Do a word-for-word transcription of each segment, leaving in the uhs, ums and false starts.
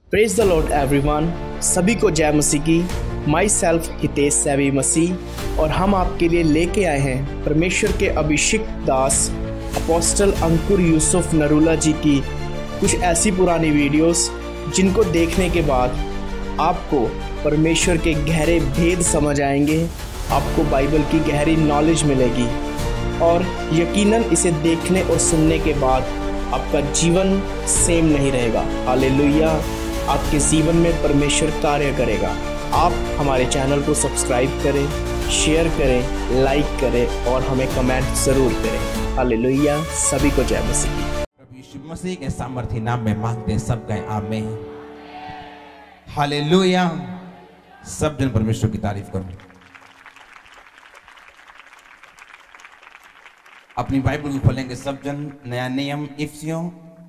Praise the Lord everyone. सभी को जय मसीह की। माई सेल्फ हितेश सैवी मसीह और हम आपके लिए लेके आए हैं परमेश्वर के अभिषिक्त दास अपोस्टल अंकुर यूसुफ नरूला जी की कुछ ऐसी पुरानी वीडियोस जिनको देखने के बाद आपको परमेश्वर के गहरे भेद समझ आएंगे, आपको बाइबल की गहरी नॉलेज मिलेगी और यकीनन इसे देखने और सुनने के बाद आपका जीवन सेम नहीं रहेगा। हालेलुया। आपके जीवन में परमेश्वर कार्य करेगा। आप हमारे चैनल को सब्सक्राइब करें, शेयर करें, लाइक करें और हमें कमेंट जरूर करें। हालेलुया। सभी को जय मसीह की। प्रभु यीशु मसीह के सामर्थ्य नाम में मांगते हैं, सब कहें आमीन। हालेलुया। सब जन परमेश्वर की तारीफ करो। अपनी बाइबल को खोलेंगे सब जन। नया नियम इफिसियों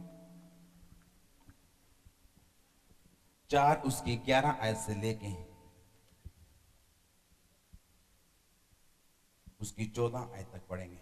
चार उसकी ग्यारह आयत से लेके उसकी चौदह आयत तक पढ़ेंगे।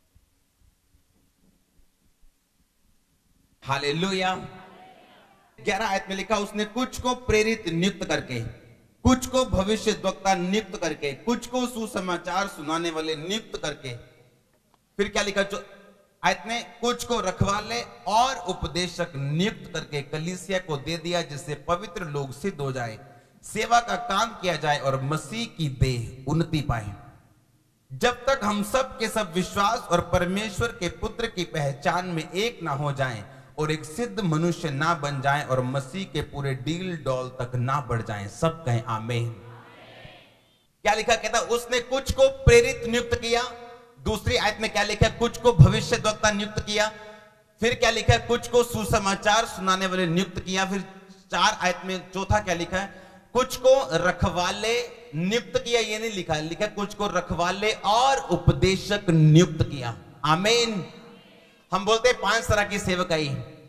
हालेलुया। ग्यारह आयत में लिखा, उसने कुछ को प्रेरित नियुक्त करके, कुछ को भविष्यद्वक्ता नियुक्त करके, कुछ को सुसमाचार सुनाने वाले नियुक्त करके, फिर क्या लिखा जो आयत में, कुछ को रखवाले और उपदेशक नियुक्त करके कलीसिया को दे दिया, जिससे पवित्र लोग सिद्ध हो जाए, सेवा का काम किया जाए और मसीह की देह उन्नति पाए, जब तक हम सब के सब विश्वास और परमेश्वर के पुत्र की पहचान में एक ना हो जाएं और एक सिद्ध मनुष्य ना बन जाएं और मसीह के पूरे डील डॉल तक ना बढ़ जाएं। सब कहें आमीन। क्या लिखा, कहता उसने कुछ को प्रेरित नियुक्त किया। दूसरी आयत में क्या लिखा, कुछ को भविष्यद्वक्ता नियुक्त किया। फिर क्या लिखा, कुछ को सुसमाचार सुनाने वाले नियुक्त किया। फिर चार आयत में चौथा क्या लिखा है, कुछ को रखवाले नियुक्त किया। ये नहीं लिखा, लिखा कुछ को रखवाले और उपदेशक नियुक्त किया। आमीन। हम बोलते हैं पांच तरह की सेवकाई,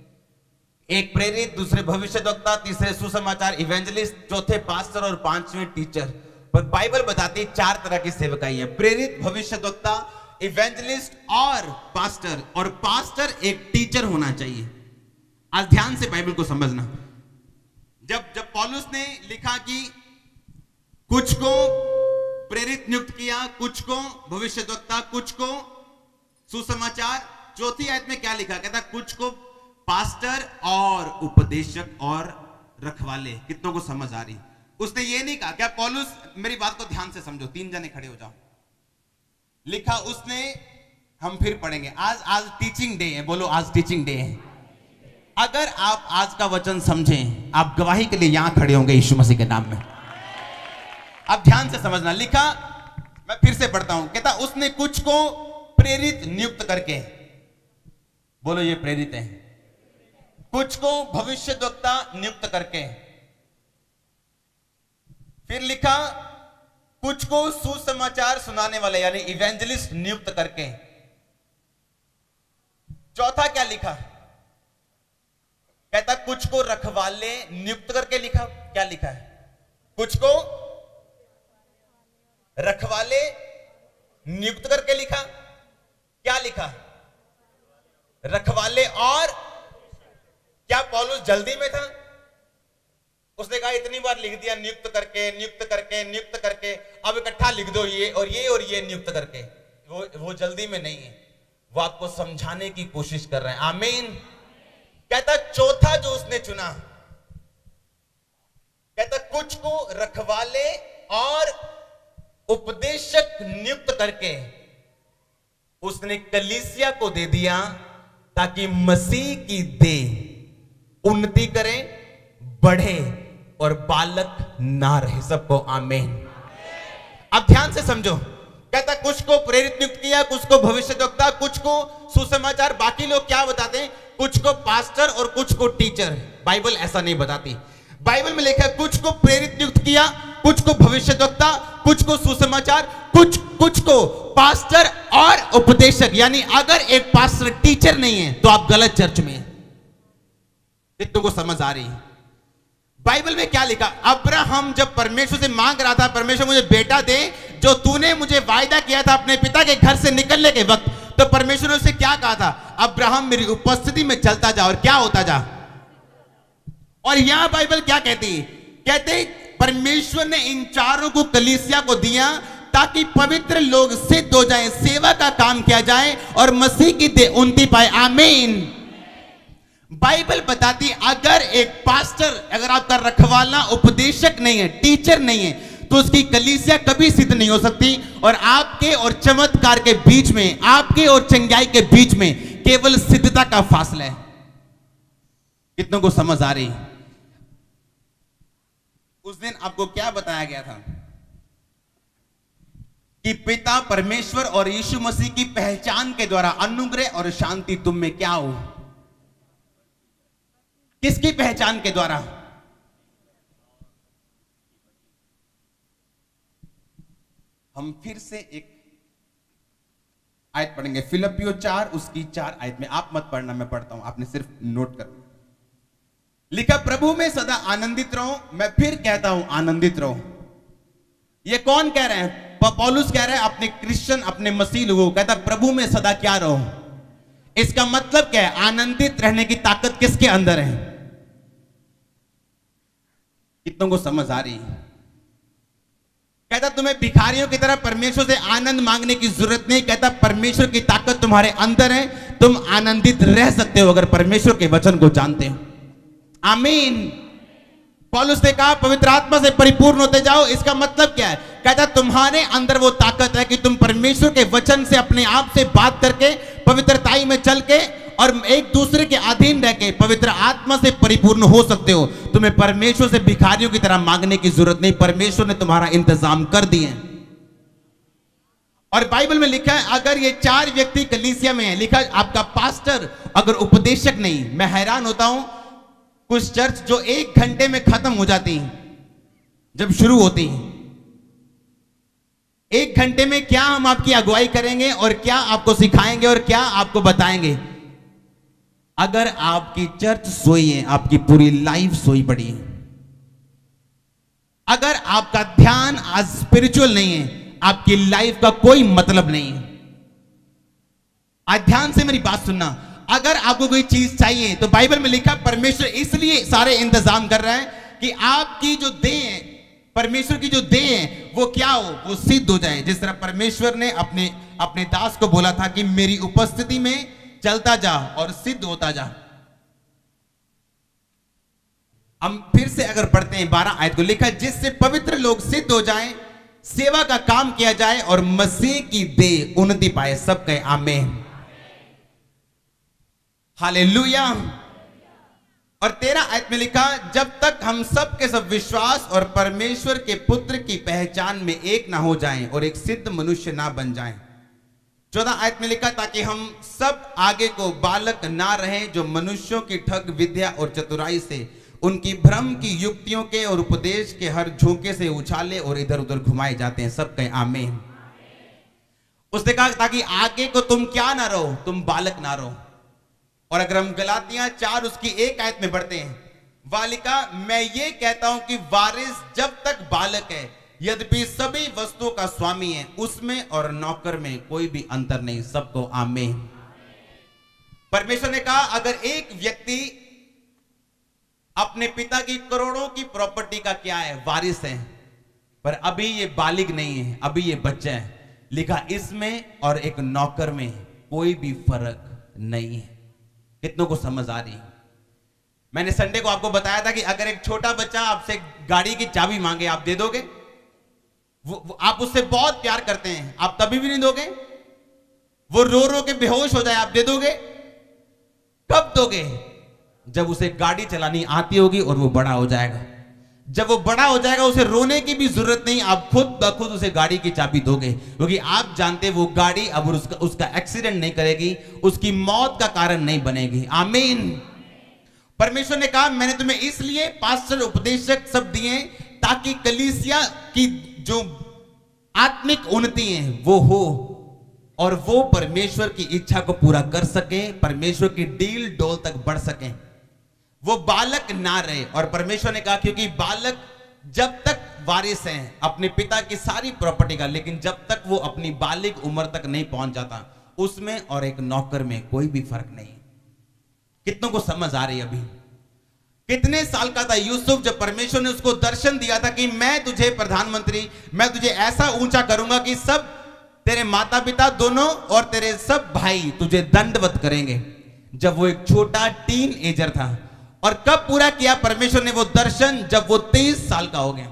एक प्रेरित, दूसरे भविष्यद्वक्ता, तीसरे सुसमाचार इवेंजलिस्ट, चौथे पास्टर और पांचवें टीचर। पर बाइबल बताती है चार तरह की सेवकाई है, प्रेरित, भविष्यद्वक्ता, इवेंजलिस्ट और पास्टर। और पास्टर एक टीचर होना चाहिए। आज ध्यान से बाइबल को समझना। जब जब पौलुस ने लिखा कि कुछ को प्रेरित नियुक्त किया, कुछ को भविष्यद्वक्ता, कुछ को सुसमाचार, चौथी आयत में क्या लिखा, कहता कुछ को पास्टर और उपदेशक और रखवाले। कितनों को समझ आ रही? उसने ये नहीं कहा, क्या पौलुस, मेरी बात को ध्यान से समझो, तीन जने खड़े हो जाओ। लिखा उसने, हम फिर पढ़ेंगे, आज आज टीचिंग डे है। बोलो आज टीचिंग डे है। अगर आप आज का वचन समझें, आप गवाही के लिए यहां खड़े होंगे यीशु मसीह के नाम में। अब ध्यान से समझना। लिखा, मैं फिर से पढ़ता हूं, कहता उसने कुछ को प्रेरित नियुक्त करके, बोलो ये प्रेरित है, कुछ को भविष्यद्वक्ता नियुक्त करके, फिर लिखा कुछ को सुसमाचार सुनाने वाले यानी इवेंजलिस्ट नियुक्त करके, चौथा क्या लिखा, कहता कुछ को रखवाले नियुक्त करके। लिखा क्या लिखा है, कुछ को रखवाले नियुक्त करके लिखा। क्या लिखा, रखवाले और, क्या पौलुस जल्दी में था? उसने कहा इतनी बार लिख दिया नियुक्त करके, नियुक्त करके, नियुक्त करके, अब इकट्ठा लिख दो ये और ये और ये नियुक्त करके। वो वो जल्दी में नहीं है, वो आपको समझाने की कोशिश कर रहे हैं। आमीन। कहता चौथा जो उसने चुना, कहता कुछ को रखवाले और उपदेशक नियुक्त करके उसने कलीसिया को दे दिया, ताकि मसीह की देह उन्नति करे, बढ़े और बालक ना रहे। सबको आमीन। अब ध्यान से समझो। कहता कुछ को प्रेरित नियुक्त किया, कुछ को भविष्यद्वक्ता, कुछ को सुसमाचार। बाकी लोग क्या बताते हैं, कुछ को पास्टर और कुछ को टीचर। बाइबल ऐसा नहीं बताती। बाइबल में लिखा है कुछ को प्रेरित नियुक्त किया, कुछ को भविष्यद्वक्ता, कुछ को सुसमाचार, कुछ कुछ को पास्टर और उपदेशक। यानी अगर एक पास्टर टीचर नहीं है तो आप गलत चर्च में हैं। कितनों को समझ आ रही है? बाइबल में क्या लिखा, अब्राहम जब परमेश्वर से मांग रहा था, परमेश्वर मुझे बेटा दे जो तूने मुझे वायदा किया था अपने पिता के घर से निकलने के वक्त, तो परमेश्वर ने उससे क्या कहा था, अब्राहम मेरी उपस्थिति में चलता जा और क्या होता जा, और यहां बाइबल क्या कहती है? कहते परमेश्वर ने इन चारों को कलीसिया को दिया ताकि पवित्र लोग सिद्ध हो जाएं, सेवा का काम किया जाए और मसीह की देह उन्नति पाए। आमीन। बाइबल बताती अगर एक पास्टर, अगर आपका रखवाला उपदेशक नहीं है, टीचर नहीं है, तो उसकी कलीसिया कभी सिद्ध नहीं हो सकती। और आपके और चमत्कार के बीच में, आपके और चंगाई के बीच में केवल सिद्धता का फासला है। कितनों को समझ आ रही? उस दिन आपको क्या बताया गया था कि पिता परमेश्वर और यीशु मसीह की पहचान के द्वारा अनुग्रह और शांति तुम में क्या हो? किसकी पहचान के द्वारा? हम फिर से एक आयत पढ़ेंगे, फिलिप्पियों चार, उसकी चार आयत में। आप मत पढ़ना, मैं पढ़ता हूं, आपने सिर्फ नोट कर लिखा, प्रभु में सदा आनंदित रहो। मैं फिर कहता हूं आनंदित रहो। ये कौन कह रहे हैं? पौलुस कह रहे हैं अपने क्रिश्चियन, अपने मसीह लोगों को, कहता प्रभु में सदा क्या रहो। इसका मतलब क्या है? आनंदित रहने की ताकत किसके अंदर है? कितनों को समझ आ रही है? कहता तुम्हें भिखारियों की तरह परमेश्वर से आनंद मांगने की जरूरत नहीं। कहता परमेश्वर की ताकत तुम्हारे अंदर है, तुम आनंदित रह सकते हो अगर परमेश्वर के वचन को जानते हो। आमीन। पौलुस ने कहा पवित्र आत्मा से परिपूर्ण होते जाओ। इसका मतलब क्या है? कहता तुम्हारे अंदर वो ताकत है कि तुम परमेश्वर के वचन से अपने आप से बात करके, पवित्रताई में चल के और एक दूसरे के अधीन रह के पवित्र आत्मा से परिपूर्ण हो सकते हो। तुम्हें परमेश्वर से भिखारियों की तरह मांगने की जरूरत नहीं, परमेश्वर ने तुम्हारा इंतजाम कर दिए। और बाइबल में लिखा है अगर ये चार व्यक्ति कलीसिया में है, लिखा आपका पास्टर अगर उपदेशक नहीं। मैं हैरान होता हूं कुछ चर्च जो एक घंटे में खत्म हो जाती हैं जब शुरू होती हैं। एक घंटे में क्या हम आपकी अगुवाई करेंगे और क्या आपको सिखाएंगे और क्या आपको बताएंगे। अगर आपकी चर्च सोई है, आपकी पूरी लाइफ सोई पड़ी है। अगर आपका ध्यान आज स्पिरिचुअल नहीं है, आपकी लाइफ का कोई मतलब नहीं है। आज ध्यान से मेरी बात सुनना। अगर आपको कोई चीज चाहिए तो बाइबल में लिखा परमेश्वर इसलिए सारे इंतजाम कर रहा है कि आपकी जो देह है, परमेश्वर की जो देह है वो क्या हो, वो सिद्ध हो जाए। जिस तरह परमेश्वर ने अपने अपने दास को बोला था कि मेरी उपस्थिति में चलता जा और सिद्ध होता जा। हम फिर से अगर पढ़ते हैं बारह आयत को, लिखा जिससे पवित्र लोग सिद्ध हो जाएं, सेवा का काम किया जाए और मसीह की देह उन्नति पाए। सब कहे आमीन, हालेलुया। और तेरह आयत में लिखा जब तक हम सब के सब विश्वास और परमेश्वर के पुत्र की पहचान में एक ना हो जाएं और एक सिद्ध मनुष्य ना बन जाएं। चौदह आयत में लिखा ताकि हम सब आगे को बालक ना रहें जो मनुष्यों की ठग विद्या और चतुराई से, उनकी भ्रम की युक्तियों के और उपदेश के हर झोंके से उछाले और इधर उधर घुमाए जाते हैं। सब कहें आमीन। उसने कहा ताकि आगे को तुम क्या ना रहो, तुम बालक ना रहो। और अगर हम गलातियां चार उसकी एक आयत में बढ़ते हैं, वालिका मैं ये कहता हूं कि वारिस जब तक बालक है, यद्यपि सभी वस्तुओं का स्वामी है, उसमें और नौकर में कोई भी अंतर नहीं। सबको आमीन। परमेश्वर ने कहा अगर एक व्यक्ति अपने पिता की करोड़ों की प्रॉपर्टी का क्या है, वारिस है, पर अभी ये बालिग नहीं है, अभी ये बच्चा है, लिखा इसमें और एक नौकर में कोई भी फर्क नहीं है। कितनों को समझ आ रही है? मैंने संडे को आपको बताया था कि अगर एक छोटा बच्चा आपसे गाड़ी की चाबी मांगे, आप दे दोगे? वो, वो आप उससे बहुत प्यार करते हैं, आप तभी भी नहीं दोगे? वो रो रो के बेहोश हो जाए, आप दे दोगे? कब दोगे? जब उसे गाड़ी चलानी आती होगी और वो बड़ा हो जाएगा। जब वो बड़ा हो जाएगा उसे रोने की भी जरूरत नहीं, आप खुद ब खुद उसे गाड़ी की चाबी दोगे, क्योंकि आप जानते वो गाड़ी अब उसका उसका एक्सीडेंट नहीं करेगी, उसकी मौत का कारण नहीं बनेगी। आमीन। परमेश्वर ने कहा मैंने तुम्हें इसलिए पास्टर उपदेशक सब दिए ताकि कलीसिया की जो आत्मिक उन्नति है वो हो और वो परमेश्वर की इच्छा को पूरा कर सके, परमेश्वर की डील डोल तक बढ़ सके, वो बालक ना रहे। और परमेश्वर ने कहा क्योंकि बालक जब तक वारिस हैं अपने पिता की सारी प्रॉपर्टी का, लेकिन जब तक वो अपनी बालिग उम्र तक नहीं पहुंच जाता, उसमें और एक नौकर में कोई भी फर्क नहीं। कितनों को समझ आ रही है? अभी कितने साल का था यूसुफ जब परमेश्वर ने उसको दर्शन दिया था कि मैं तुझे प्रधानमंत्री, मैं तुझे ऐसा ऊंचा करूंगा कि सब तेरे माता पिता दोनों और तेरे सब भाई तुझे दंडवत करेंगे। जब वो एक छोटा टीन एजर था। और कब पूरा किया परमेश्वर ने वो दर्शन? जब वो तेईस साल का हो गया।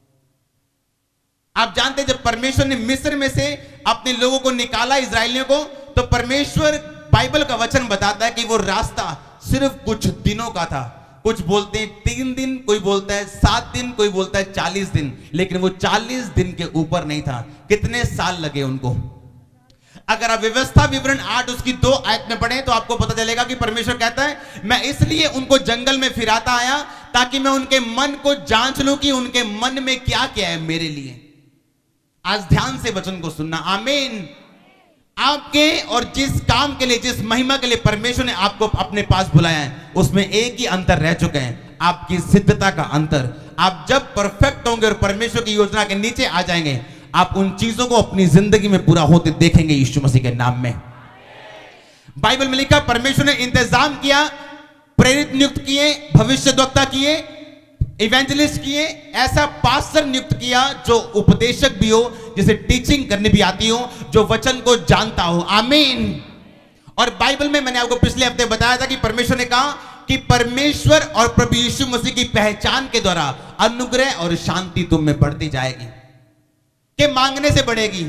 आप जानते हैं जब परमेश्वर ने मिस्र में से अपने लोगों को निकाला, इजरायलियों को, तो परमेश्वर, बाइबल का वचन बताता है कि वो रास्ता सिर्फ कुछ दिनों का था। कुछ बोलते हैं तीन दिन, कोई बोलता है सात दिन, कोई बोलता है चालीस दिन, लेकिन वो चालीस दिन के ऊपर नहीं था। कितने साल लगे उनको? अगर आप व्यवस्था विवरण आठ उसकी दो आयत में पढ़ें तो आपको पता चलेगा कि परमेश्वर कहता है मैं इसलिए उनको जंगल में फिराता आया ताकि मैं उनके मन को जांच लूं कि उनके मन में क्या क्या है मेरे लिए। आज ध्यान से वचन को सुनना। आमीन। आपके और जिस काम के लिए, जिस महिमा के लिए परमेश्वर ने आपको अपने पास बुलाया है, उसमें एक ही अंतर रह चुका है, आपकी सिद्धता का अंतर। आप जब परफेक्ट होंगे और परमेश्वर की योजना के नीचे आ जाएंगे, आप उन चीजों को अपनी जिंदगी में पूरा होते देखेंगे यीशु मसीह के नाम में। बाइबल में लिखा परमेश्वर ने इंतजाम किया, प्रेरित नियुक्त किए, भविष्यद्वक्ता किए, इवेंजलिस्ट किए, ऐसा पास्टर नियुक्त किया जो उपदेशक भी हो, जिसे टीचिंग करनी भी आती हो, जो वचन को जानता हो। आमीन। और बाइबल में मैंने आपको पिछले हफ्ते बताया था कि परमेश्वर ने कहा कि परमेश्वर और प्रभु यीशु मसीह की पहचान के द्वारा अनुग्रह और शांति तुम में बढ़ती जाएगी। कि मांगने से बढ़ेगी।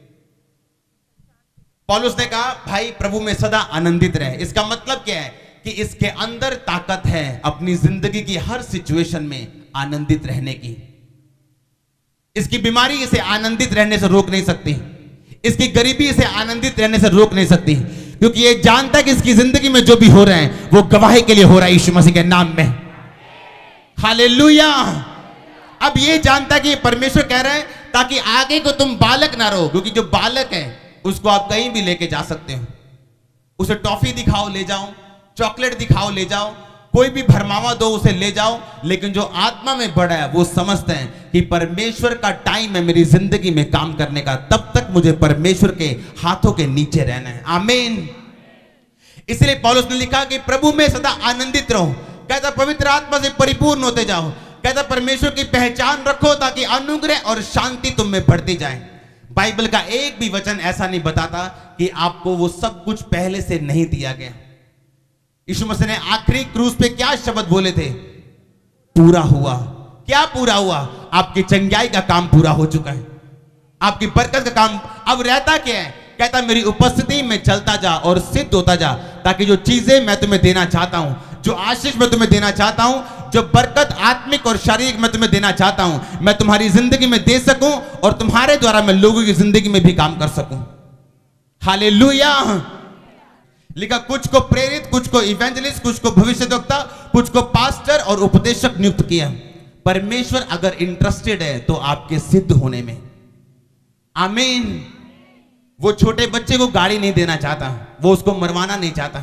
पौलुस ने कहा भाई प्रभु में सदा आनंदित रहे। इसका मतलब क्या है? कि इसके अंदर ताकत है अपनी जिंदगी की हर सिचुएशन में आनंदित रहने की। इसकी बीमारी इसे आनंदित रहने से रोक नहीं सकती, इसकी गरीबी इसे आनंदित रहने से रोक नहीं सकती, क्योंकि ये जानता है कि इसकी जिंदगी में जो भी हो रहा है वो गवाही के लिए हो रहा है यीशु मसीह के नाम में। हालेलुया। अब ये जानता है कि परमेश्वर कह रहा है ताकि आगे को तुम बालक ना रहो, क्योंकि जो बालक है उसको आप कहीं भी लेके जा सकते हो। उसे टॉफी दिखाओ ले जाओ, चॉकलेट दिखाओ ले जाओ, कोई भी भरमावा दो उसे ले जाओ, लेकिन जो आत्मा में बड़ा है वो समझते हैं कि परमेश्वर का टाइम है मेरी जिंदगी में काम करने का, तब तक मुझे परमेश्वर के हाथों के नीचे रहना है। आमीन। इसलिए पौलुस ने लिखा कि प्रभु में सदा आनंदित रहो। कहता पवित्र आत्मा से परिपूर्ण होते जाओ। कहता परमेश्वर की पहचान रखो ताकि अनुग्रह और शांति तुम में बढ़ती जाए। बाइबल का एक भी वचन ऐसा नहीं बताता कि आपको वो सब कुछ पहले से नहीं दिया गया। यीशु मसीह ने आखिरी क्रूस पे क्या शब्द बोले थे? पूरा हुआ। क्या पूरा हुआ? आपकी चंगाई का काम पूरा हो चुका है, आपकी बरकत का काम अब रहता क्या है? कहता मेरी उपस्थिति में चलता जा और सिद्ध होता जा, ताकि जो चीजें मैं तुम्हें देना चाहता हूं, जो आशीष मैं तुम्हें देना चाहता हूं, जो बरकत आत्मिक और शारीरिक मैं तुम्हें देना चाहता हूं, मैं तुम्हारी जिंदगी में दे सकूं और तुम्हारे द्वारा मैं लोगों की जिंदगी में भी काम कर सकूं। हालेलुया। लिखा कुछ को प्रेरित, कुछ को इवेंजलिस्ट, कुछ को भविष्यद्वक्ता, कुछ को पास्टर और उपदेशक नियुक्त किया। परमेश्वर अगर इंटरेस्टेड है तो आपके सिद्ध होने में। आमीन। वो छोटे बच्चे को गाड़ी नहीं देना चाहता, वो उसको मरवाना नहीं चाहता।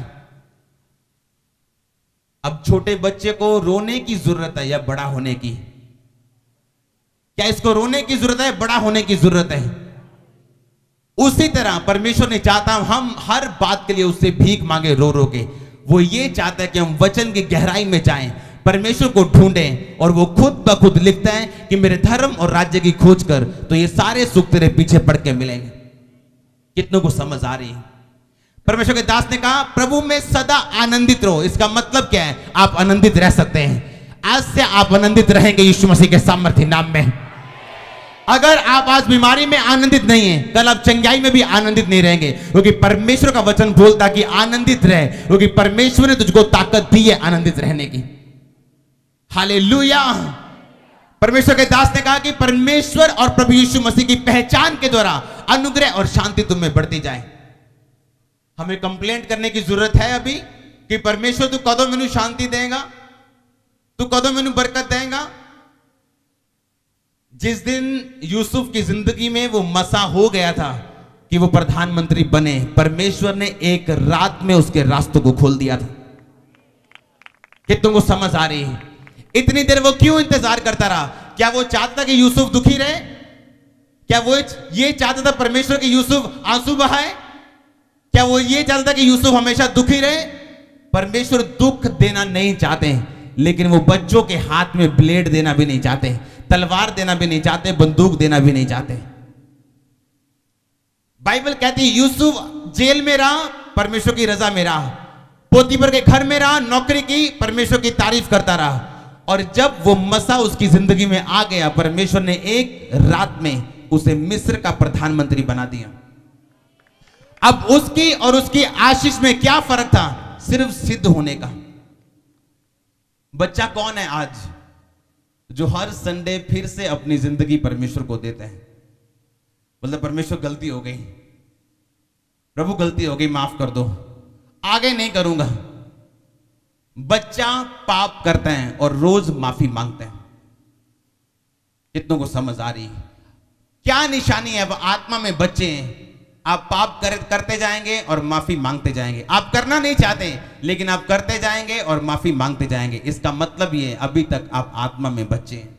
अब छोटे बच्चे को रोने की जरूरत है या बड़ा होने की? क्या इसको रोने की जरूरत है, बड़ा होने की जरूरत है? उसी तरह परमेश्वर ने चाहता हम हर बात के लिए उससे भीख मांगे रो रो के। वो ये चाहता है कि हम वचन की गहराई में जाएं, परमेश्वर को ढूंढें, और वो खुद ब खुद लिखता है कि मेरे धर्म और राज्य की खोज कर तो ये सारे सुख तेरे पीछे पड़ के मिलेंगे। कितनों को समझ आ रही है? परमेश्वर के दास ने कहा प्रभु में सदा आनंदित रहो। इसका मतलब क्या है? आप आनंदित रह सकते हैं। आज से आप आनंदित रहेंगे यीशु मसीह के सामर्थ्य नाम में। अगर आप आज बीमारी में आनंदित नहीं हैं, कल आप चंगाई में भी आनंदित नहीं रहेंगे, क्योंकि परमेश्वर का वचन बोलता कि आनंदित रहे, क्योंकि परमेश्वर ने तुझको ताकत दी है आनंदित रहने की। हालेलुया। परमेश्वर के दास ने कहा कि परमेश्वर और प्रभु यीशु मसीह की पहचान के द्वारा अनुग्रह और शांति तुम में बढ़ती जाए। हमें कंप्लेंट करने की जरूरत है अभी कि परमेश्वर तू कदों मैनू शांति देगा, तू कदों मैनू बरकत देगा? जिस दिन यूसुफ की जिंदगी में वो मसा हो गया था कि वो प्रधानमंत्री बने, परमेश्वर ने एक रात में उसके रास्तों को खोल दिया था। कि तुमको समझ आ रही है? इतनी देर वो क्यों इंतजार करता रहा? क्या वो चाहता था कि यूसुफ दुखी रहे? क्या वो ये चाहता था परमेश्वर कि यूसुफ आंसू बहाए? क्या वो ये चाहता था कि यूसुफ हमेशा दुखी रहे? परमेश्वर दुख देना नहीं चाहते हैं, लेकिन वो बच्चों के हाथ में ब्लेड देना भी नहीं चाहते, तलवार देना भी नहीं चाहते, बंदूक देना भी नहीं चाहते। बाइबल कहती है यूसुफ जेल में रहा, परमेश्वर की रजा में रहा, पोतीफर के घर में रहा, नौकरी की, परमेश्वर की तारीफ करता रहा। और जब वो मसा उसकी जिंदगी में आ गया, परमेश्वर ने एक रात में उसे मिस्र का प्रधानमंत्री बना दिया। अब उसकी और उसकी आशीष में क्या फर्क था? सिर्फ सिद्ध होने का। बच्चा कौन है आज जो हर संडे फिर से अपनी जिंदगी परमेश्वर को देते हैं? मतलब परमेश्वर गलती हो गई, प्रभु गलती हो गई, माफ कर दो, आगे नहीं करूंगा। बच्चा पाप करते हैं और रोज माफी मांगते हैं। कितनों को समझ आ रही है? क्या निशानी है? अब आत्मा में बच्चे हैं, आप पाप कर, करते जाएंगे और माफी मांगते जाएंगे। आप करना नहीं चाहते लेकिन आप करते जाएंगे और माफी मांगते जाएंगे। इसका मतलब ये है अभी तक आप आत्मा में बच्चे हैं।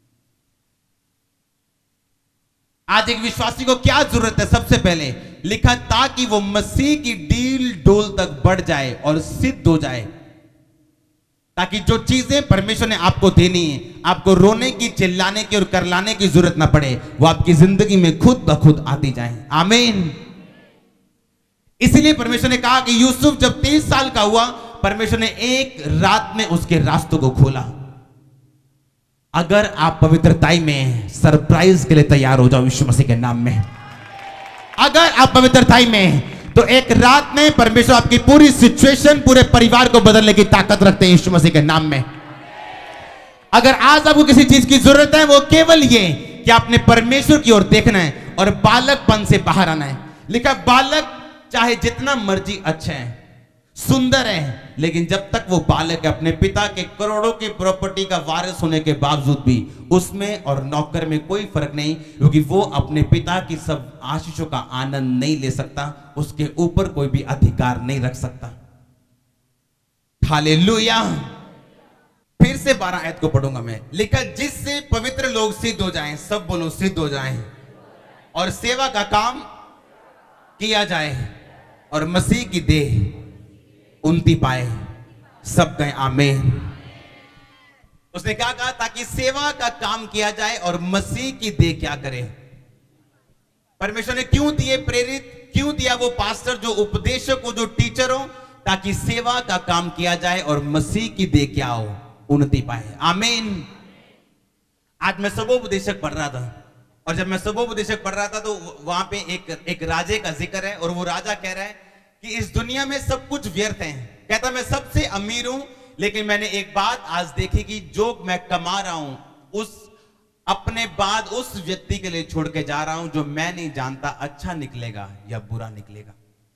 आज एक विश्वासी को क्या जरूरत है? सबसे पहले लिखा ताकि वो मसीह की डील डोल तक बढ़ जाए और सिद्ध हो जाए, ताकि जो चीजें परमेश्वर ने आपको देनी है, आपको रोने की, चिल्लाने की और करलाने की जरूरत ना पड़े, वो आपकी जिंदगी में खुद ब खुद आती जाए। आमीन। इसीलिए परमेश्वर ने कहा कि यूसुफ जब तीस साल का हुआ, परमेश्वर ने एक रात में उसके रास्तों को खोला। अगर आप पवित्रताई में सरप्राइज के लिए तैयार हो जाओ यीशु मसीह के नाम में, अगर आप पवित्रताई में, तो एक रात में परमेश्वर आपकी पूरी सिचुएशन, पूरे परिवार को बदलने की ताकत रखते हैं यीशु मसीह के नाम में। अगर आज आपको किसी चीज की जरूरत है, वो केवल ये कि आपने परमेश्वर की ओर देखना है और बालकपन से बाहर आना है। लिखा बालक चाहे जितना मर्जी अच्छा है, सुंदर है, लेकिन जब तक वो बालक है, अपने पिता के करोड़ों की प्रॉपर्टी का वारिस होने के बावजूद भी उसमें और नौकर में कोई फर्क नहीं, क्योंकि वो अपने पिता की सब आशीषों का आनंद नहीं ले सकता, उसके ऊपर कोई भी अधिकार नहीं रख सकता। हालेलुया। फिर से बारह आयत को पढ़ूंगा मैं। लिखा जिससे पवित्र लोग सिद्ध हो जाएं, सब बोलो सिद्ध हो जाएं, और सेवा का काम किया जाए और मसीह की देह उन्नति पाए। सब कहें आमीन। उसने क्या कहा? ताकि सेवा का काम किया जाए और मसीह की देह क्या करे। परमेश्वर ने क्यों दिए प्रेरित, क्यों दिया वो पास्टर, जो उपदेशक हो, जो टीचर हो? ताकि सेवा का काम किया जाए और मसीह की देह क्या हो, उन्नति पाए। आमीन। आज मैं सबोपदेशक पढ़ रहा था, और जब मैं सबोपदेशक पढ़ रहा था तो वहां पे एक एक राजे का जिक्र है, और वो राजा कह रहा है कि इस दुनिया में सब कुछ व्यर्थ है। कहता मैं सबसे अमीर हूं, लेकिन मैंने एक बात आज देखी कि जो मैं कमा रहा हूं उस अपने बाद उस व्यक्ति के लिए छोड़ के जा रहा हूं जो मैं नहीं जानता अच्छा निकलेगा या बुरा निकलेगा।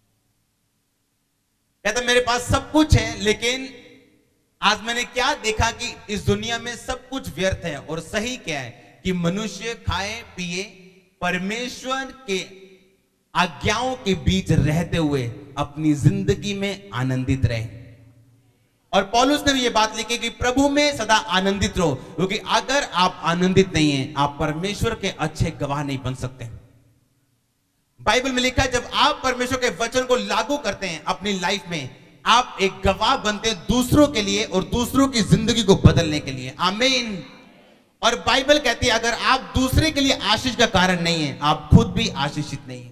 कहता मेरे पास सब कुछ है, लेकिन आज मैंने क्या देखा कि इस दुनिया में सब कुछ व्यर्थ है, और सही क्या है कि मनुष्य खाए पिए, परमेश्वर के आज्ञाओं के बीच रहते हुए अपनी जिंदगी में आनंदित रहे। और पौलुस ने भी ये बात लिखी कि प्रभु में सदा आनंदित रहो, क्योंकि अगर आप आनंदित नहीं हैं, आप परमेश्वर के अच्छे गवाह नहीं बन सकते। बाइबल में लिखा है जब आप परमेश्वर के वचन को लागू करते हैं अपनी लाइफ में, आप एक गवाह बनते हैं दूसरों के लिए और दूसरों की जिंदगी को बदलने के लिए। आमीन। और बाइबल कहती है अगर आप दूसरे के लिए आशीष का कारण नहीं है, आप खुद भी आशीषित नहीं है।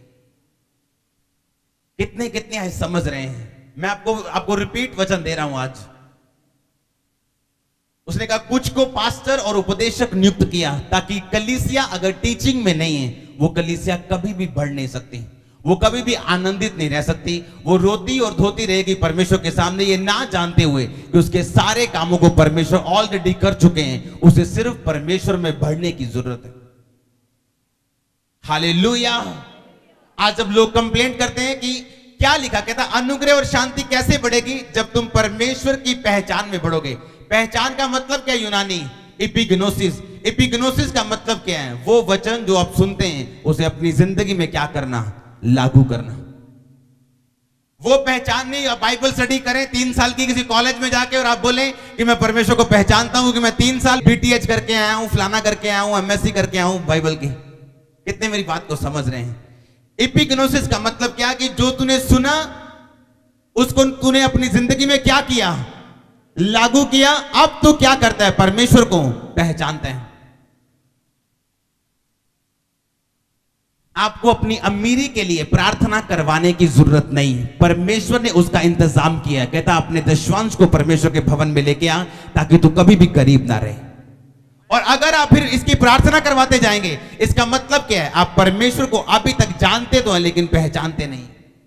कितने कितने आज समझ रहे हैं? मैं आपको आपको रिपीट वचन दे रहा हूं आज। उसने कहा कुछ को पास्टर और उपदेशक नियुक्त किया, ताकि कलीसिया अगर टीचिंग में नहीं है, वो कलीसिया कभी भी बढ़ नहीं सकती, वो कभी भी आनंदित नहीं रह सकती, वो रोती और धोती रहेगी परमेश्वर के सामने, ये ना जानते हुए कि उसके सारे कामों को परमेश्वर ऑलरेडी कर चुके हैं, उसे सिर्फ परमेश्वर में बढ़ने की जरूरत है। हालेलुया। आज जब लोग कंप्लेंट करते हैं कि क्या लिखा, कहता अनुग्रह और शांति कैसे बढ़ेगी? जब तुम परमेश्वर की पहचान में बढ़ोगे। पहचान का मतलब क्या? यूनानी एपिग्नोसिस। एपिग्नोसिस का मतलब क्या है? वो वचन जो आप सुनते हैं उसे अपनी जिंदगी में क्या करना, लागू करना। वो पहचान नहीं। आप बाइबल स्टडी करें तीन साल की किसी कॉलेज में जाके और आप बोले कि मैं परमेश्वर को पहचानता हूं कि मैं तीन साल बीटीएच करके आया हूं, फलाना करके आया हूं, एमएससी करके आया हूं बाइबल की। कितने मेरी बात को समझ रहे हैं? एपिग्नोसिस का मतलब क्या कि जो तूने सुना उसको तूने अपनी जिंदगी में क्या किया, लागू किया, अब तो क्या करता है, परमेश्वर को पहचानता है। आपको अपनी अमीरी के लिए प्रार्थना करवाने की जरूरत नहीं, परमेश्वर ने उसका इंतजाम किया। कहता अपने दशवांश को परमेश्वर के भवन में लेके आ, ताकि तू कभी भी गरीब ना रहे। और अगर आप फिर इसकी प्रार्थना करवाते जाएंगे, इसका मतलब क्या है, आप परमेश्वर को अभी तक जानते तो हैं लेकिन पहचानते नहीं।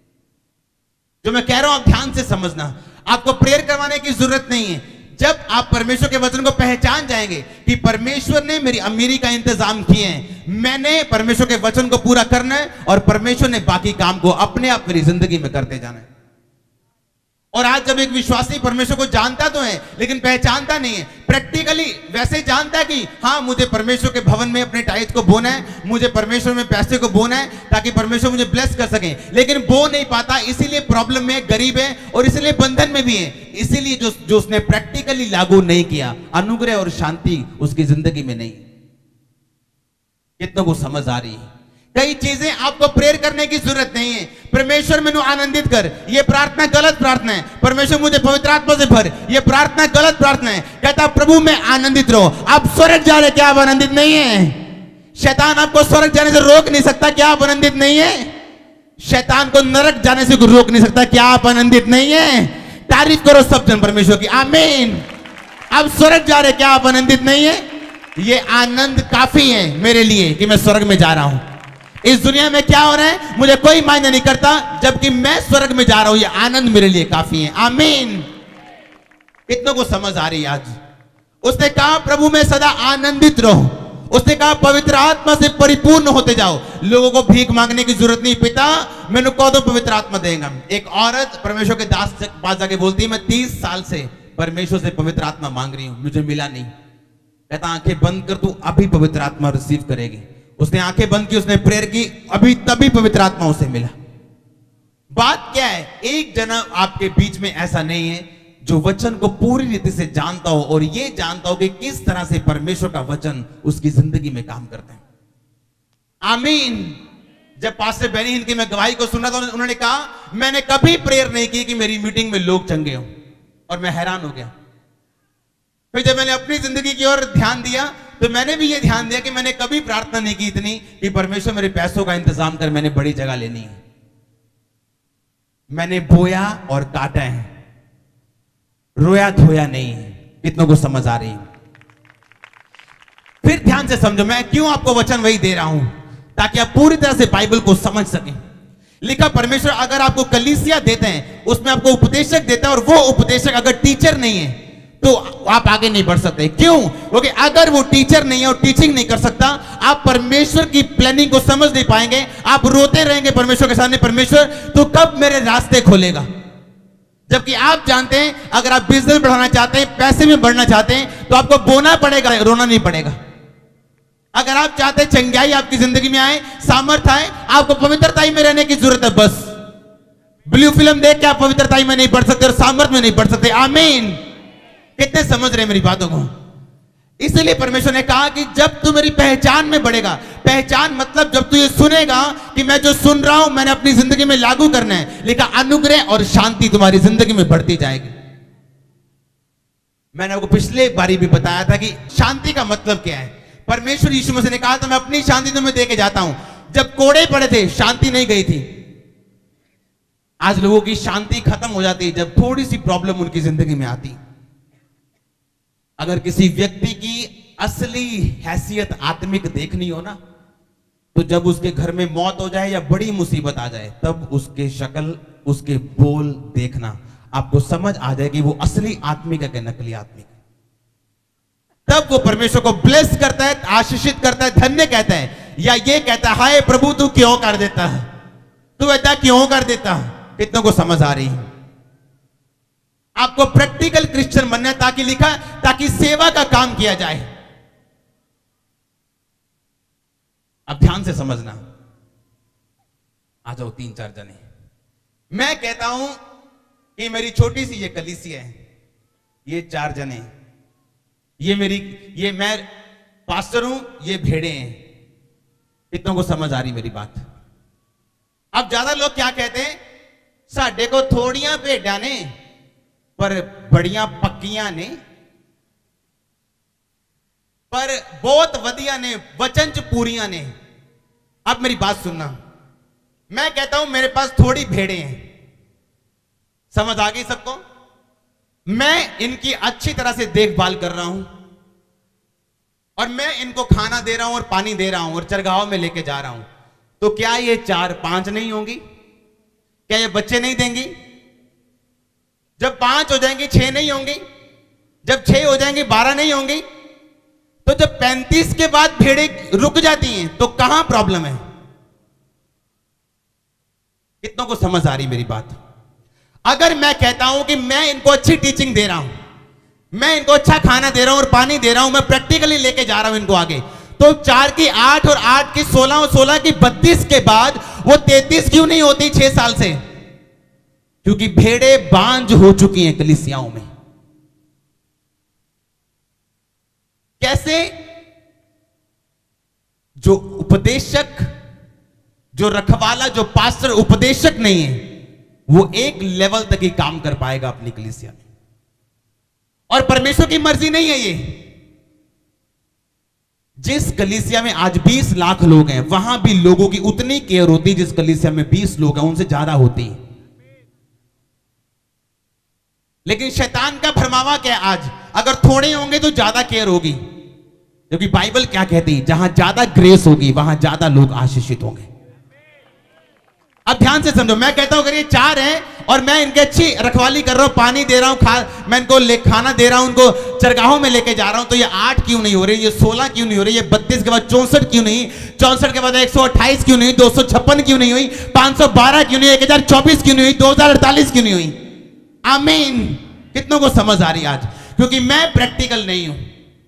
जो मैं कह रहा हूं आप ध्यान से समझना, आपको प्रेयर करवाने की जरूरत नहीं है। जब आप परमेश्वर के वचन को पहचान जाएंगे कि परमेश्वर ने मेरी अमीरी का इंतजाम किए हैं, मैंने परमेश्वर के वचन को पूरा करना है और परमेश्वर ने बाकी काम को अपने आप मेरी जिंदगी में करते जाना है। और आज जब एक विश्वासी परमेश्वर को जानता तो है लेकिन पहचानता नहीं है, प्रैक्टिकली वैसे जानता है कि हाँ मुझे परमेश्वर के भवन में अपने टाइट को बोना है, मुझे परमेश्वर में पैसे को बोना है ताकि परमेश्वर मुझे ब्लेस कर सके, लेकिन बो नहीं पाता, इसीलिए प्रॉब्लम में गरीब है और इसीलिए बंधन में भी है। इसीलिए जो जो उसने प्रैक्टिकली लागू नहीं किया, अनुग्रह और शांति उसकी जिंदगी में नहीं। कितनों को समझ आ रही है? कई चीजें आपको प्रेयर करने की जरूरत नहीं है। परमेश्वर मैंने आनंदित कर, ये प्रार्थना गलत प्रार्थना है। परमेश्वर मुझे पवित्र आत्मा से भर, ये प्रार्थना गलत प्रार्थना है। कहता प्रभु मैं आनंदित रहो। आप स्वर्ग जा रहे, क्या आप आनंदित नहीं है? शैतान आपको स्वर्ग जाने से रोक नहीं सकता, क्या आप आनंदित नहीं है? शैतान को नरक जाने से रोक नहीं सकता, क्या आप आनंदित नहीं है? तारीफ करो सब जन परमेश्वर की, आमीन। आप स्वर्ग जा रहे, क्या आप आनंदित नहीं है? ये आनंद काफी है मेरे लिए कि मैं स्वर्ग में जा रहा हूं। इस दुनिया में क्या हो रहा है मुझे कोई मायने नहीं करता, जबकि मैं स्वर्ग में जा रहा हूं, ये आनंद मेरे लिए काफी है, आमीन। कितनों को समझ आ रही है आज? उसने कहा प्रभु में सदा आनंदित रहो। उसने कहा पवित्र आत्मा से परिपूर्ण होते जाओ। लोगों को भीख मांगने की जरूरत नहीं, पिता मैंने कह दो पवित्र आत्मा देगा। एक औरत परमेश्वर के दास के पास जाके बोलती है मैं तीस साल से परमेश्वर से पवित्र आत्मा मांग रही हूं, मुझे मिला नहीं। कहता आंखें बंद कर, तू अभी पवित्र आत्मा रिसीव करेगी। उसने आंखें बंद की, उसने प्रेयर की, अभी तभी पवित्र आत्मा उसे मिला। बात क्या है, एक जना आपके बीच में ऐसा नहीं है जो वचन को पूरी रीति से जानता हो और ये जानता हो कि किस तरह से परमेश्वर का वचन उसकी जिंदगी में काम करता है, आमीन। जब पास्टर बेनी हिंद की मैं गवाही को सुना था, उन्होंने कहा मैंने कभी प्रेयर नहीं की कि मेरी मीटिंग में लोग चंगे हो, और मैं हैरान हो गया। फिर जब मैंने अपनी जिंदगी की ओर ध्यान दिया तो मैंने भी ये ध्यान दिया कि मैंने कभी प्रार्थना नहीं की इतनी कि परमेश्वर मेरे पैसों का इंतजाम कर, मैंने बड़ी जगह लेनी है। मैंने बोया और काटा है, रोया धोया नहीं है। कितनों को समझ आ रही है? फिर ध्यान से समझो, मैं क्यों आपको वचन वही दे रहा हूं, ताकि आप पूरी तरह से बाइबल को समझ सकें। लिखा परमेश्वर अगर आपको कलीसिया देते हैं, उसमें आपको उपदेशक देता है, और वो उपदेशक अगर टीचर नहीं है तो आप आगे नहीं बढ़ सकते। क्यों? क्योंकि अगर वो टीचर नहीं है और टीचिंग नहीं कर सकता, आप परमेश्वर की प्लानिंग को समझ नहीं पाएंगे। आप रोते रहेंगे परमेश्वर के सामने, परमेश्वर तो कब मेरे रास्ते खोलेगा। जबकि आप जानते हैं अगर आप बिजनेस बढ़ाना चाहते हैं, पैसे में बढ़ना चाहते हैं, तो आपको बोना पड़ेगा, रोना नहीं पड़ेगा। अगर आप चाहते हैं चंगाई आपकी जिंदगी में आए, सामर्थ आए, आपको पवित्रता में रहने की जरूरत है। बस ब्लू फिल्म देख के आप पवित्रता में नहीं बढ़ सकते और सामर्थ में नहीं बढ़ सकते, आमीन। कितने समझ रहे मेरी बातों को? इसलिए परमेश्वर ने कहा कि जब तू मेरी पहचान में बढ़ेगा, पहचान मतलब जब तू ये सुनेगा कि मैं जो सुन रहा हूं मैंने अपनी जिंदगी में लागू करना है, लिखा अनुग्रह और शांति तुम्हारी जिंदगी में बढ़ती जाएगी। मैंने आपको पिछले बारी भी बताया था कि शांति का मतलब क्या है। परमेश्वर यीशु मसीह ने कहा था मैं अपनी शांति तुम्हें दे के जाता हूं। जब कोड़े पड़े थे शांति नहीं गई थी। आज लोगों की शांति खत्म हो जाती है जब थोड़ी सी प्रॉब्लम उनकी जिंदगी में आती। अगर किसी व्यक्ति की असली हैसियत आत्मिक देखनी हो ना, तो जब उसके घर में मौत हो जाए या बड़ी मुसीबत आ जाए, तब उसके शक्ल, उसके बोल देखना, आपको समझ आ जाए कि वो असली आत्मिक है कि नकली आत्मिक। तब वो परमेश्वर को ब्लेस करता है, आशीषित करता है, धन्य कहता है, या ये कहता है हाय प्रभु तू क्यों कर देता है, तू ऐसा क्यों कर देता है। कितनों को समझ आ रही है? आपको प्रैक्टिकल क्रिश्चियन बनना है, ताकि लिखा ताकि सेवा का काम किया जाए। अब ध्यान से समझना, आ जाओ तीन चार जने। मैं कहता हूं कि मेरी छोटी सी ये कलीसिया है, ये चार जने, ये मेरी ये मैं पास्टर हूं, ये भेड़े हैं। कितनों को समझ आ रही मेरी बात? अब ज्यादा लोग क्या कहते हैं, साडे को थोड़ियां भेड़ा ने पर बड़िया पक्कियां ने, पर बहुत वधिया ने, वचन च पूरियां ने। अब मेरी बात सुनना, मैं कहता हूं मेरे पास थोड़ी भेड़ें हैं, समझ आ गई सबको? मैं इनकी अच्छी तरह से देखभाल कर रहा हूं और मैं इनको खाना दे रहा हूं और पानी दे रहा हूं और चरगाहों में लेके जा रहा हूं, तो क्या ये चार पांच नहीं होंगी? क्या ये बच्चे नहीं देंगी? जब पांच हो जाएंगी छह नहीं होंगी? जब छह हो जाएंगी बारह नहीं होंगी? तो जब पैंतीस के बाद भेड़ें रुक जाती हैं तो कहां प्रॉब्लम है? कितनों को समझ आ रही मेरी बात? अगर मैं कहता हूं कि मैं इनको अच्छी टीचिंग दे रहा हूं, मैं इनको अच्छा खाना दे रहा हूं और पानी दे रहा हूं, मैं प्रैक्टिकली लेके जा रहा हूं इनको आगे, तो चार की आठ और आठ की सोलह और सोलह की बत्तीस के बाद वो तैतीस क्यों नहीं होती छह साल से? क्योंकि भेड़े बांझ हो चुकी हैं कलीसियाओं में। कैसे? जो उपदेशक, जो रखवाला, जो पास्टर उपदेशक नहीं है, वो एक लेवल तक ही काम कर पाएगा अपनी कलीसिया में, और परमेश्वर की मर्जी नहीं है ये। जिस कलीसिया में आज बीस लाख लोग हैं, वहां भी लोगों की उतनी केयर होती जिस कलीसिया में बीस लोग हैं उनसे ज्यादा होती है। लेकिन शैतान का भरमावा क्या है? आज अगर थोड़े होंगे तो ज्यादा केयर होगी, क्योंकि बाइबल क्या कहती है? जहां ज्यादा ग्रेस होगी वहां ज्यादा लोग आशीषित होंगे। अब ध्यान से समझो, मैं कहता हूं अगर ये चार हैं और मैं इनकी अच्छी रखवाली कर रहा हूं, पानी दे रहा हूं, खा मैं इनको ले खाना दे रहा हूं, उनको चरगाहों में लेके जा रहा हूं, तो ये आठ क्यों नहीं हो रही? ये सोलह क्यों नहीं हो रही? ये बत्तीस के बाद चौसठ क्यों नहीं? चौसठ के बाद एक सौ अट्ठाईस क्यों नहीं? दो सौ छप्पन क्यों नहीं हुई? पांच सौ बारह क्यों नहीं? एक हजार चौबीस क्यों नहीं हुई? दो हजार अड़तालीस क्यों नहीं हुई? आमीन। कितनों को समझ आ रही आज? क्योंकि मैं प्रैक्टिकल नहीं हूं,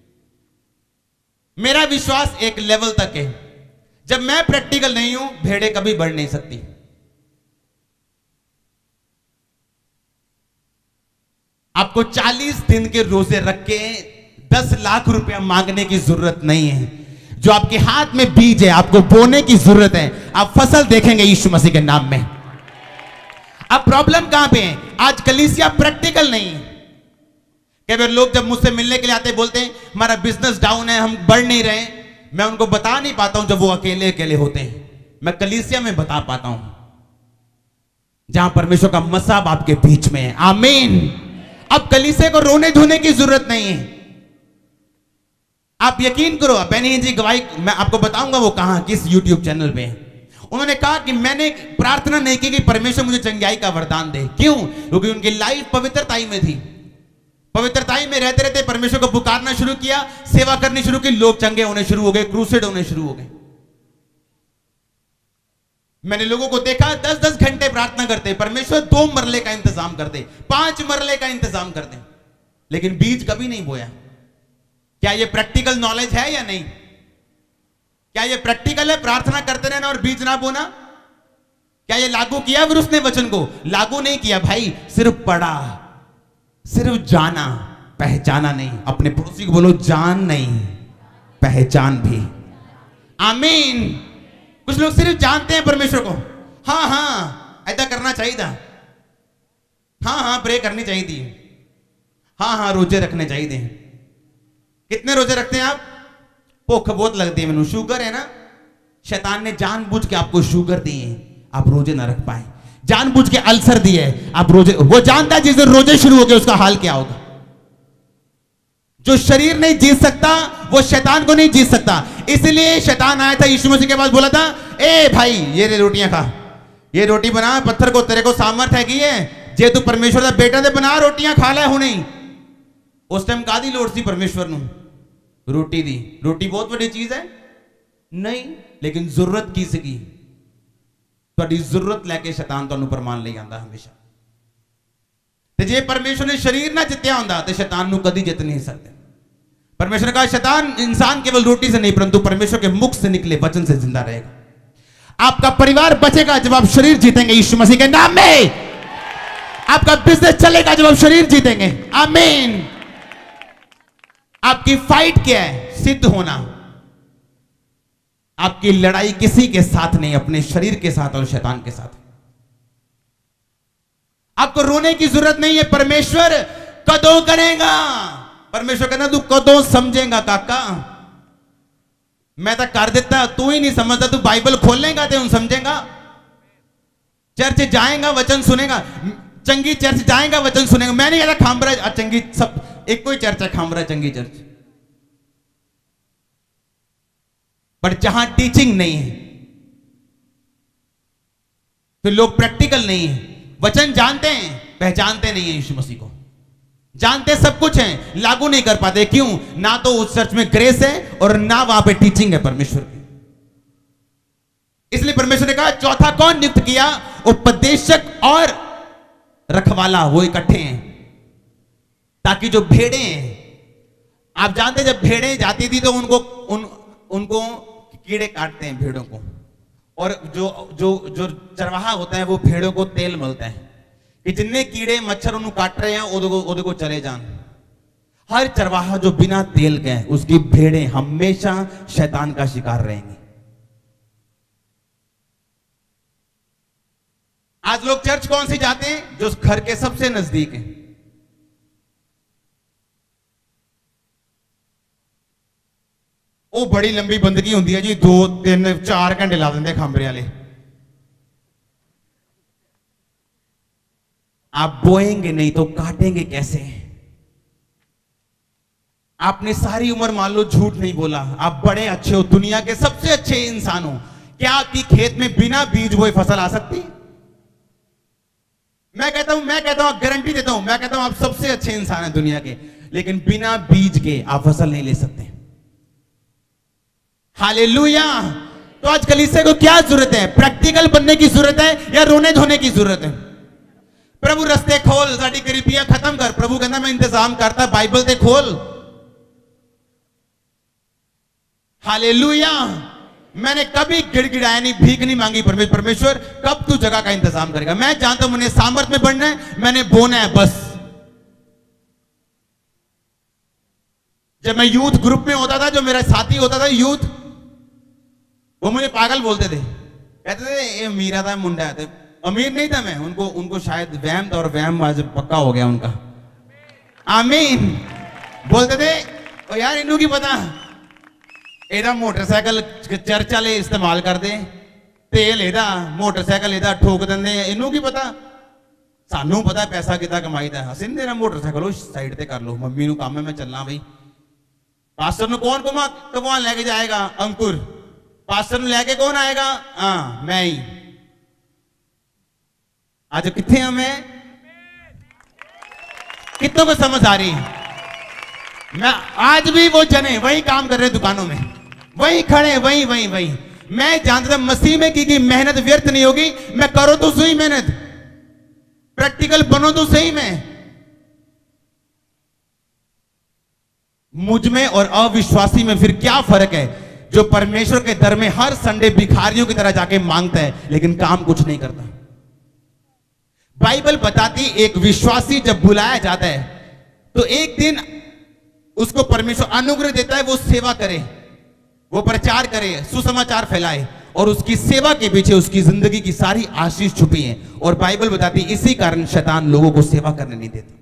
मेरा विश्वास एक लेवल तक है। जब मैं प्रैक्टिकल नहीं हूं, भेड़े कभी बढ़ नहीं सकती। आपको चालीस दिन के रोजे रख के दस लाख रुपया मांगने की जरूरत नहीं है। जो आपके हाथ में बीज है, आपको बोने की जरूरत है। आप फसल देखेंगे यीशु मसीह के नाम में। अब प्रॉब्लम कहां पे है? आज कलीसिया प्रैक्टिकल नहीं है। कई बार लोग जब मुझसे मिलने के लिए आते बोलते हैं हमारा बिजनेस डाउन है, हम बढ़ नहीं रहे। मैं उनको बता नहीं पाता हूं जब वो अकेले अकेले होते हैं। मैं कलीसिया में बता पाता हूं, जहां परमेश्वर का मसाब आपके बीच में है। आमीन। अब कलीसिया को रोने धोने की जरूरत नहीं है। आप यकीन करो, बेनी जी गवाही मैं आपको बताऊंगा वो कहां, किस यूट्यूब चैनल पे। उन्होंने कहा कि मैंने प्रार्थना नहीं की कि परमेश्वर मुझे चंगाई का वरदान दे। क्यों? क्योंकि उनकी लाइफ पवित्रताई में थी। पवित्रताई में रहते रहते परमेश्वर को पुकारना शुरू किया, सेवा करनी शुरू की, लोग चंगे होने शुरू हो गए, क्रूसेड होने शुरू हो गए। मैंने लोगों को देखा दस दस घंटे प्रार्थना करते, परमेश्वर दो मरले का इंतजाम करते, पांच मरले का इंतजाम करते, लेकिन बीज कभी नहीं बोया। क्या यह प्रैक्टिकल नॉलेज है या नहीं? क्या यह प्रैक्टिकल है प्रार्थना करते रहना और बीज ना बोना? क्या यह लागू किया फिर उसने वचन को? लागू नहीं किया भाई, सिर्फ पढ़ा, सिर्फ जाना, पहचाना नहीं। अपने पड़ोसी को बोलो जान नहीं, पहचान भी। आमीन। कुछ लोग सिर्फ जानते हैं परमेश्वर को, हाँ हाँ ऐसा करना चाहिए था, हाँ हाँ प्रे करनी चाहिए थी, हाँ हाँ रोजे रखने चाहिए थे। कितने रोजे रखते हैं आप? भूख बहुत लगती है मैंने, शुगर है ना, शैतान ने जानबूझ के आपको शुगर दी है, आप रोजे ना रख पाए। जानबूझ के अल्सर दिए है, आप रोजे, वो जानता है जिस दिन रोजे शुरू हो गए उसका हाल क्या होगा। जो शरीर नहीं जीत सकता वो शैतान को नहीं जीत सकता। इसलिए शैतान आया था यीशु मसीह के पास, बोला था ए भाई ये रे रोटियां खा, ये रोटी बना, पत्थर को तेरे को सामर्थ है कि है जे तू परमेश्वर का बेटा दे बना रोटियां खा ले हुणे। उस टाइम कादी लोड़ सी परमेश्वर नु रोटी दी। रोटी बहुत बड़ी चीज है नहीं, लेकिन जरूरत की सकी ਤੁਹਾਡੀ ਜ਼ਰੂਰਤ ਲੈ ਕੇ ਸ਼ੈਤਾਨ ਤੁਹਾਨੂੰ ਪਰਮਾਨ ਲਈ ਆਂਦਾ ਹਮੇਸ਼ਾ। ਤੇ ਜੇ परमेश्वर ने शरीर ना जित्या ਹੁੰਦਾ ਤੇ शैतान ਨੂੰ कभी जित नहीं सकते। परमेश्वर ने कहा शैतान इंसान केवल रोटी से नहीं परंतु परमेश्वर के मुख से निकले वचन से जिंदा रहेगा। आपका परिवार बचेगा जब आप शरीर जीतेंगे यीशु मसीह के नाम में। आपका बिजनेस चलेगा जब आप शरीर जीतेंगे। आमीन। आपकी फाइट क्या है? सिद्ध होना। आपकी लड़ाई किसी के साथ नहीं, अपने शरीर के साथ और शैतान के साथ। आपको रोने की जरूरत नहीं है। परमेश्वर कदों करेगा। परमेश्वर कहना तू कदों समझेगा काका, मैं तो कर देता, तू ही नहीं समझता, तू बाइबल खोल लेगा तो समझेगा। चर्च जाएगा वचन सुनेगा, चंगी चर्च जाएगा वचन सुनेगा। मैं नहीं कहता खामरा चंगी, सब एक कोई चर्च है खामरा चंगी चर्च, पर जहां टीचिंग नहीं है, तो लोग प्रैक्टिकल नहीं है, वचन जानते हैं पहचानते नहीं है, यीशु मसीह को जानते सब कुछ है, लागू नहीं कर पाते। क्यों? ना तो उस चर्च में ग्रेस है और ना वहां पे टीचिंग है परमेश्वर की। इसलिए परमेश्वर ने कहा चौथा कौन नियुक्त किया? उपदेशक और रखवाला, वो इकट्ठे हैं, ताकि जो भेड़े हैं, आप जानते हैं जब भेड़े जाती थी तो उनको उन उनको कीड़े काटते हैं भेड़ों को, और जो जो जो चरवाहा होता है वो भेड़ों को तेल मलता है कि जितने कीड़े मच्छर उन्हें काट रहे हैं उनको उनको चले जान। हर चरवाहा जो बिना तेल के है, उसकी भेड़ें हमेशा शैतान का शिकार रहेंगी। आज लोग चर्च कौन सी जाते हैं? जो घर के सबसे नजदीक है। वो बड़ी लंबी बंदगी होती है जी, दो तीन चार घंटे ला देंगे खांबरे वाले। आप बोएंगे नहीं तो काटेंगे कैसे? आपने सारी उम्र मान लो झूठ नहीं बोला, आप बड़े अच्छे हो, दुनिया के सबसे अच्छे इंसान हो, क्या आपकी खेत में बिना बीज बोए फसल आ सकती? मैं कहता हूं मैं कहता हूं गारंटी देता हूं, मैं कहता हूं आप सबसे अच्छे इंसान हैं दुनिया के, लेकिन बिना बीज के आप फसल नहीं ले सकते। हालेलुया। तो आज कलीसिया को क्या जरूरत है? प्रैक्टिकल बनने की जरूरत है या रोने धोने की जरूरत है? प्रभु रस्ते खोल, साड़ी गरीबियां खत्म कर। प्रभु कहना मैं इंतजाम करता, बाइबल ते खोल। हालेलुया। मैंने कभी गिड़गिड़ाया नहीं, भीख नहीं मांगी परमेश्वर, परमेश्वर कब तू जगह का इंतजाम करेगा? मैं जानता हूं मुझे सामर्थ में बढ़ना है, मैंने बोना है बस। जब मैं यूथ ग्रुप में होता था, जो मेरा साथी होता था यूथ, वो मुझे पागल बोलते थे, कहते थे ये मीरा था मुंडा है। अमीर नहीं था मैं, उनको उनको शायद वहम था और वहम आज पक्का हो गया उनका। आमीन। बोलते थे ओ यार इन्हों की पता, एदा मोटरसाइकिल चर्च वाले इस्तेमाल करते, तेल एदा मोटरसाइकिल एदा ठोक देंगे, इन्हों की पता, सानू पता पैसा कितना कमाईदा। असीं नहीं देना मोटरसाइकिल साइड ते कर लो, मम्मी नू काम है मैं चलना भाई। पास्टर नू कौन घुमा घुमान लेके जाएगा? अंकुर। पास्टर नू लेके कौन आएगा? हाँ मैं ही। आज कितने हैं मैं? कितनों को समझ आ रही है? मैं आज भी वो जने वही काम कर रहे दुकानों में, वही खड़े, वही वही वही। मैं जानता था मसीह में की, की मेहनत व्यर्थ नहीं होगी। मैं करो तो सही मेहनत, प्रैक्टिकल बनो तो सही में। मुझ में और अविश्वासी में फिर क्या फर्क है? जो परमेश्वर के दर में हर संडे भिखारियों की तरह जाके मांगता है लेकिन काम कुछ नहीं करता। बाइबल बताती एक विश्वासी जब बुलाया जाता है तो एक दिन उसको परमेश्वर अनुग्रह देता है, वो सेवा करे, वो प्रचार करे, सुसमाचार फैलाए, और उसकी सेवा के पीछे उसकी जिंदगी की सारी आशीष छुपी है। और बाइबल बताती इसी कारण शैतान लोगों को सेवा करने नहीं देता।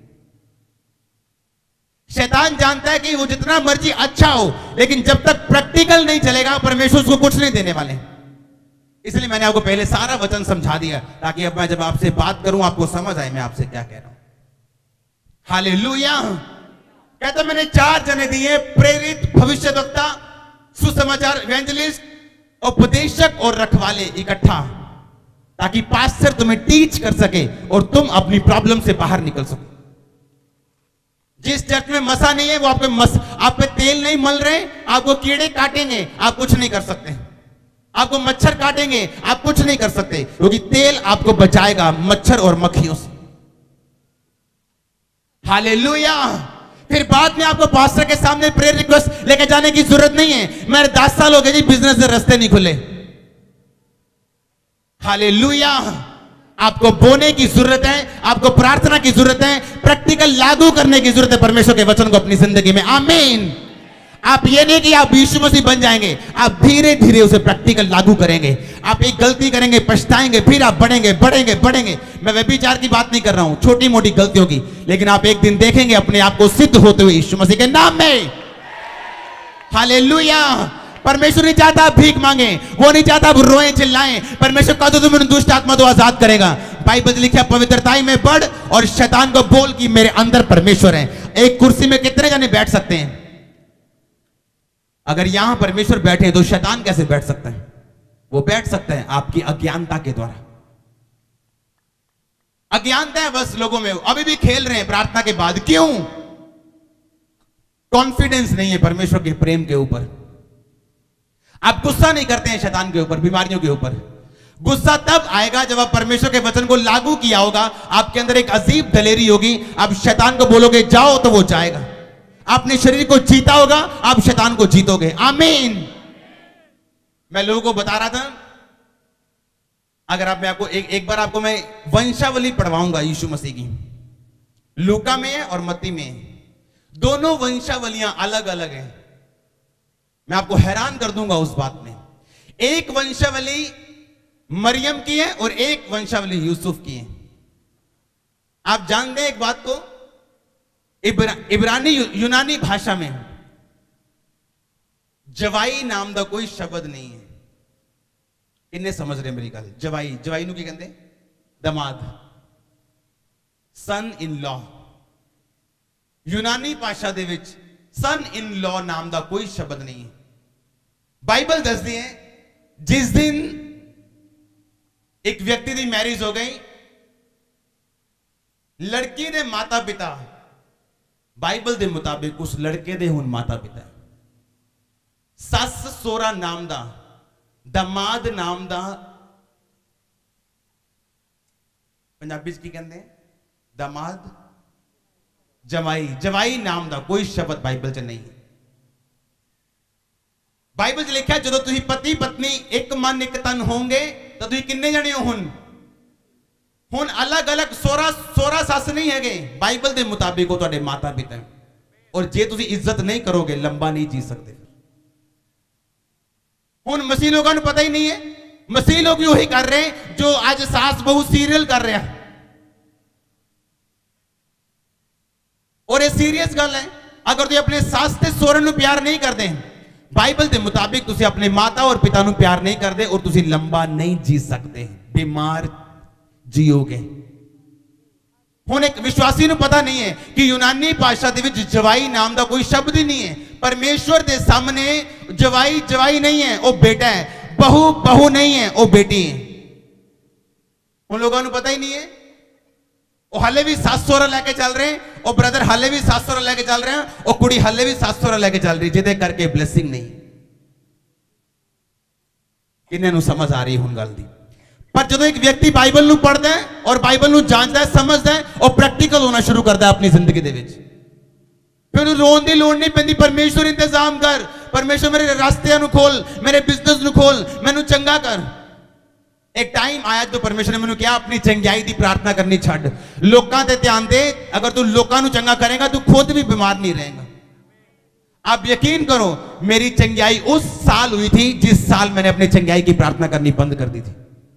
शैतान जानता है कि वो जितना मर्जी अच्छा हो, लेकिन जब तक प्रैक्टिकल नहीं चलेगा परमेश्वर उसको कुछ नहीं देने वाले। इसलिए मैंने आपको पहले सारा वचन समझा दिया, ताकि अब मैं जब आपसे बात करूं आपको समझ आए मैं आपसे क्या कह रहा हूं। हालेलुया। कहता मैंने चार जने दिए, प्रेरित, भविष्यवक्ता, सुसमाचार, इवेंजलिस्ट, उपदेशक और रखवाले इकट्ठा, ताकि पास्टर तुम्हें टीच कर सके और तुम अपनी प्रॉब्लम से बाहर निकल सको। जिस चर्च में मसा नहीं है वो आपके मस आप पे तेल नहीं मल रहे, आपको कीड़े काटेंगे, आप कुछ नहीं कर सकते। आपको मच्छर काटेंगे, आप कुछ नहीं कर सकते, क्योंकि तेल आपको बचाएगा मच्छर और मक्खियों से। हालेलुया। फिर बाद में आपको पास्टर के सामने प्रेयर रिक्वेस्ट लेके जाने की जरूरत नहीं है। मेरे दस साल हो गए जी, बिजनेस से रास्ते नहीं खुले। हालेलुया। आपको बोने की जरूरत है, आपको प्रार्थना की जरूरत है, प्रैक्टिकल लागू करने की जरूरत है परमेश्वर के वचन को अपनी जिंदगी में। आमीन। आप ये नहीं कि आप यीशु मसीह बन जाएंगे, आप धीरे धीरे उसे प्रैक्टिकल लागू करेंगे। आप एक गलती करेंगे, पछताएंगे, फिर आप बढ़ेंगे बढ़ेंगे बढ़ेंगे। मैं व्यभिचार की बात नहीं कर रहा हूं, छोटी मोटी गलतियों की, लेकिन आप एक दिन देखेंगे अपने आप को सिद्ध होते हुए यीशु मसीह के नाम में। हालेलुया। परमेश्वर नहीं चाहता आप भीख मांगे, वो नहीं चाहता आप रोएं चिल्लाएं। परमेश्वर कहता तो तुम्हें दुष्ट आत्मा तो आजाद करेगा। बाइबल लिखा पवित्रताई में बढ़ और शैतान को बोल कि मेरे अंदर परमेश्वर है। एक कुर्सी में कितने जने बैठ सकते हैं? अगर यहां परमेश्वर बैठे तो शैतान कैसे बैठ सकता है? वो बैठ सकता है आपकी अज्ञानता के द्वारा। अज्ञानता है बस लोगों में, अभी भी खेल रहे हैं प्रार्थना के बाद। क्यों? कॉन्फिडेंस नहीं है परमेश्वर के प्रेम के ऊपर। आप गुस्सा नहीं करते हैं शैतान के ऊपर, बीमारियों के ऊपर। गुस्सा तब आएगा जब आप परमेश्वर के वचन को लागू किया होगा, आपके अंदर एक अजीब दलेरी होगी। आप शैतान को बोलोगे जाओ तो वो जाएगा। आपने शरीर को जीता होगा, आप शैतान को जीतोगे। आमीन। मैं लोगों को बता रहा था, अगर आप मैं आपको एक एक बार आपको मैं वंशावली पढ़वाऊंगा यीशु मसीह की। लूका में है और मत्ती में है, दोनों वंशावलियां अलग अलग हैं। मैं आपको हैरान कर दूंगा उस बात में। एक वंशावली मरियम की है और एक वंशावली यूसुफ की है। आप जानते हैं एक बात को, इब्रा, इब्रानी यूनानी भाषा में जवाई नाम का कोई शब्द नहीं है। इन्हें समझ रहे मेरी गल? जवाई जवाई नु की कहते? दमाद, सन इन लॉ। यूनानी भाषा दे विच सन इन लॉ नाम का कोई शब्द नहीं है। बाइबल दसदी है जिस दिन एक व्यक्ति की मैरिज हो गई, लड़की दे माता पिता बाइबल के मुताबिक उस लड़के दे हुन माता पिता सस सोरा नाम दा, दमाद नाम दा, पंजाबी की कहते हैं दमाद, जवाई जवाई नाम दा कोई शब्द बाइबल च नहीं है। बाइबल च लिखा जो तुम पति पत्नी एक मन एक तन होंगे तो तुम किन्ने जने हो? हुन हुन अलग अलग सोरा सोरा सस नहीं है। बाइबल के मुताबिक वो तुम्हारे माता पिता है। और जे तुम इज्जत नहीं करोगे लंबा नहीं जी सकते। हुन मसीह लोगों को पता ही नहीं है। मसीह लोग वही कर रहे हैं जो आज सास बहू सीरियल कर रहे हैं। और ये सीरियस गल है। अगर तुम अपने सास ते सोहरे प्यार नहीं करते, बाइबल के मुताबिक तुम अपने माता और पिता प्यार नहीं करते और तुम लंबा नहीं जी सकते, बीमार जियोगे। हुन एक विश्वासी को पता नहीं है कि यूनानी भाषा दे विच जवाई नाम का कोई शब्द ही नहीं है। परमेश्वर के सामने जवाई जवाई नहीं है, वो बेटा है। बहू बहू नहीं है, वो बेटी है। उन लोगों को पता ही नहीं है। वो हाले भी सास सोहरा लेके चल रहे हैं, और ब्रदर हाले भी सास सोहरा लेके चल रहे हैं, और कुड़ी हाले भी सास सोहरा लेके चल रही, जिदे करके ब्लेसिंग नहीं। किन्ने समझ आ रही हुन गल दी? पर जो एक व्यक्ति बाइबल नू पढ़ता है और बाइबल नू जानता है, समझता है और प्रैक्टिकल होना शुरू करता है अपनी जिंदगी दे विच, फिर रोन की लोड़ नहीं पैंदी। परमेश्वर इंतजाम कर, परमेश्वर मेरे रास्ते नु खोल, मेरे बिजनेस नु खोल, मैनू चंगा कर। एक टाइम आया तो परमेश्वर ने मैंने क्या अपनी चंगाई की प्रार्थना करनी छड़, लोकां ते ध्यान दे। अगर तू लोकां नू चंगा करेगा तू खुद भी बीमार नहीं रहेगा। आप यकीन करो मेरी चंगाई उस साल हुई थी जिस साल मैंने अपनी चंगाई की प्रार्थना करनी बंद कर दी थी।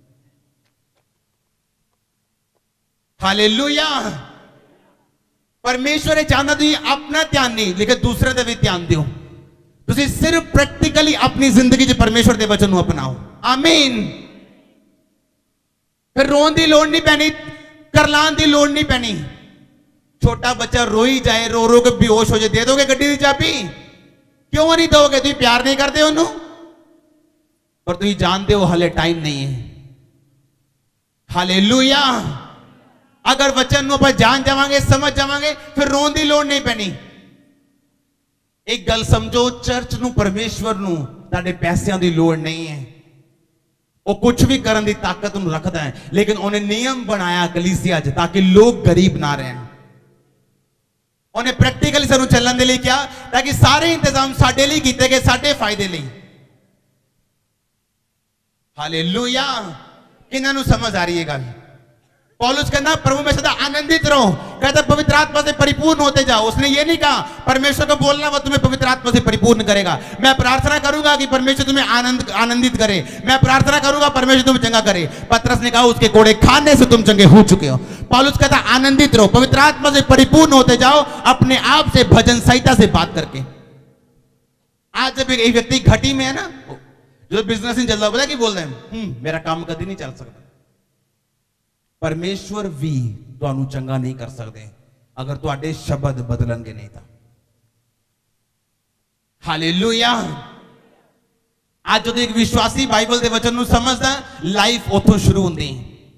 हालेलुया। परमेश्वर चाहता तुम अपना ध्यान नहीं लेकिन दूसरे का भी ध्यान दो। तुम सिर्फ प्रैक्टिकली अपनी जिंदगी परमेश्वर के वचन अपनाओ। आमीन। फिर रोन की लोड़ नहीं पैनी, करलान की लोड़ नहीं पैनी। छोटा बच्चा रोई जाए, रो रो के बेहोश हो जाए, दे दोगे गड्डी की चाबी? क्यों नहीं दोगे? तुम प्यार नहीं करते उन्होंने, पर तुम जानते हो हाले टाइम नहीं है। हालेलुया। अगर वचन को जान जावांगे, समझ जावांगे, फिर रोन की लोड़ नहीं पैनी। एक गल समझो, चर्च नू परमेश्वर नू ताड़े पैसों की लोड़ नहीं है। वो कुछ भी करने की ताकत रखता है, लेकिन उन्हें नियम बनाया कलीसिया च ताकि लोग गरीब ना रहें। उन्हें प्रैक्टिकली सानू चलने के लिए क्या, ताकि सारे इंतजाम साडे लिए कीते गए, साडे फायदे लिए। हालेलुया। किन्हां नू समझ आ रही है गल? पौलुस कहना प्रभु में सदा आनंदित रहो, कहता पवित्र आत्मा से परिपूर्ण होते जाओ। उसने ये नहीं कहा परमेश्वर को बोलना वो तुम्हें पवित्र आत्मा से परिपूर्ण करेगा। मैं प्रार्थना करूंगा कि परमेश्वर तुम्हें आनंद आनंदित करे, मैं प्रार्थना करूंगा परमेश्वर तुम्हें चंगा करे। पतरस ने कहा उसके कोड़े खाने से तुम चंगे हो चुके हो। पौलुस कहता आनंदित रहो, पवित्र आत्मा से परिपूर्ण होते जाओ, अपने आप से भजन संहिता से बात करके। आज जब एक व्यक्ति घटी में है ना, जो बिजनेस नहीं चल रहा, बोला कि बोल रहे हैं मेरा काम कभी नहीं चल सकता। परमेश्वर भी तुहानू चंगा नहीं कर सकते अगर तुहाडे शब्द बदलणगे नहीं था। हालेलुया। आज जो एक विश्वासी बाइबल के वचन समझदा, लाइफ उथों शुरू होंदी।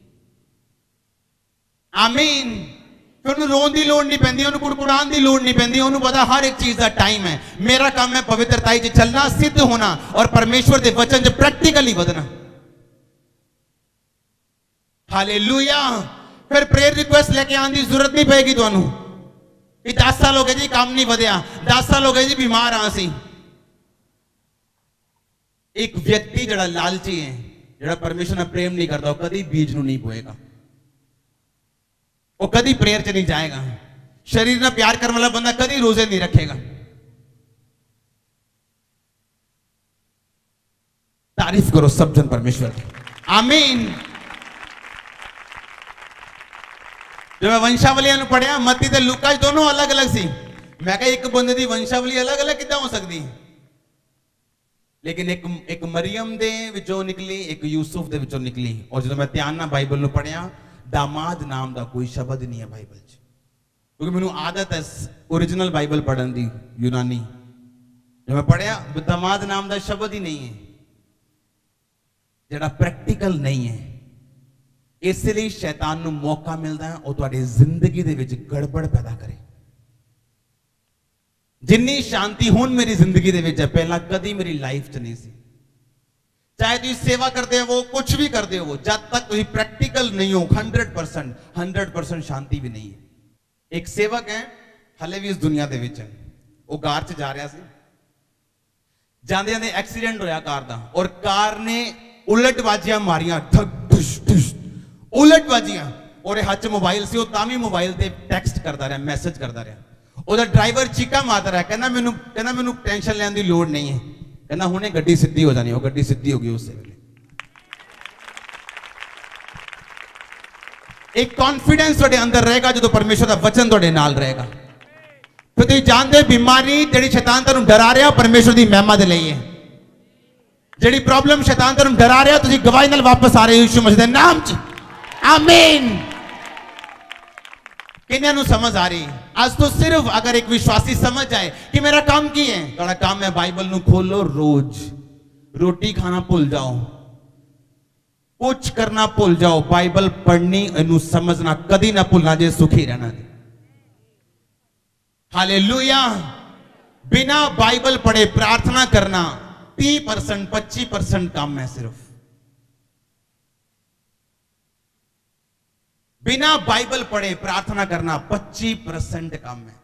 आमीन। फिर रोन की लोड़ नहीं पैंदी, उन्हें कुड़कुड़ान की लोड़ नहीं पैंदी, उन्हें पता हर एक चीज का टाइम है। मेरा काम है पवित्रताई च चलना, सिद्ध होना और परमेश्वर के वचन च प्रैक्टिकली बदना। हालेलुया। फिर प्रेयर रिक्वेस्ट लेके आने की जरूरत नहीं पेगी तुहानू कि दस साल हो गए जी काम नहीं वधिया, दस साल हो गए जी बीमार हाँ सी। एक व्यक्ति जड़ा लालची है, जड़ा परमेश्वर ने प्रेम नहीं करता, कभी बीज नू नहीं बोएगा, वो कभी प्रेयर च नहीं जाएगा। शरीर ने प्यार करने वाला बंदा कभी रोजे नहीं रखेगा। तारीफ करो सब जन परमेश्वर की। आमीन। जो मैं वंशावलियां पढ़िया, मत्ती ते लूका दोनों अलग अलग सी। मैं कहा एक बंदे की वंशावली अलग अलग कितना हो सकती है, लेकिन एक एक मरियम दे विचों निकली, एक यूसुफ दे विचों निकली। और जो मैं ध्यान ना बाइबल नू पढ़िया, दामाद नाम का कोई शब्द नहीं है बाइबल च, क्योंकि मैनू आदत है ओरिजिनल बाइबल पढ़न दी यूनानी। जो मैं पढ़िया दामाद नाम का शब्द ही नहीं है, जड़ा प्रैक्टिकल नहीं है। इसलिए शैतान नू मौका मिलता है और तुहाडी जिंदगी दे विच गड़बड़ पैदा करे। जिन्नी शांति हुण मेरी जिंदगी दे विच है, पहला कदी मेरी लाइफ च नहीं सी। चाहे तुम सेवा करते हो, कुछ भी करते हो, जब तक तुम प्रैक्टिकल नहीं हो हंड्रेड परसेंट हंड्रेड परसेंट शांति भी नहीं है। एक सेवक है हले भी इस दुनिया दे विच है, वो कार च जा रहा सी, जांदे जांदे एक्सीडेंट होया कार दा, और कार ने उलट बाजियां मारियां, धक धुश धुश उलट बाजियां। और हाथ च मोबाइल से, तामी मोबाइल ते टेक्स्ट करता रहा, मैसेज करता रहा। उधर ड्राइवर चीका मारता रहा, कहना मैनू कहना मैनू टेंशन लेने की लोड़ नहीं है, कहना हुणे गड्डी सीधी हो जानी। वो गड्डी सीधी हो गई उस वेले। एक कॉन्फिडेंस तुहाडे अंदर रहेगा जो परमेश्वर का वचन तुहाडे नाल रहेगा। फिर तुसीं जानदे बीमारी जिहड़ी शैतान तुहानू डरा रहा, परमेश्वर की महिमा दे लई है। जिहड़ी प्रॉब्लम शैतान तुहानू डरा रहा, तुसीं गवाही नाल वापस आ रहे हो यीशु मसीह दे नाम च। आमीन। किन्ने नू समझ आ रही? आज तो सिर्फ अगर एक विश्वासी समझ जाए कि मेरा काम की है, थोड़ा काम है बाइबल नू खोलो, रोज रोटी खाना भूल जाओ, कुछ करना भूल जाओ, बाइबल पढ़नी इनू समझना कदी ना भूलना, जे सुखी रहना। हालेलुया। बिना बाइबल पढ़े प्रार्थना करना तीस परसेंट पच्चीस परसेंट काम है सिर्फ। बिना बाइबल पढ़े प्रार्थना करना पच्चीस परसेंट काम है।